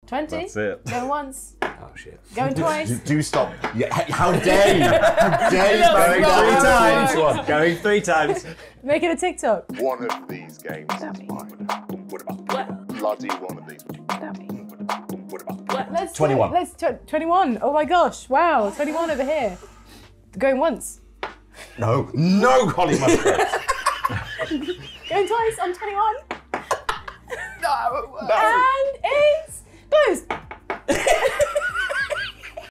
20. That's it. Going once. Oh shit. Going twice. Do stop. Yeah, how dare you? How dare you? Going Going 3 times. Going 3 times. Make it a TikTok. One of these games is mine. Bloody one of these. Let's 21. Let's 21. Oh my gosh! Wow, 21 over here. Going once. No, Holly Musgrave. Going twice. I'm 21. No. And it's closed.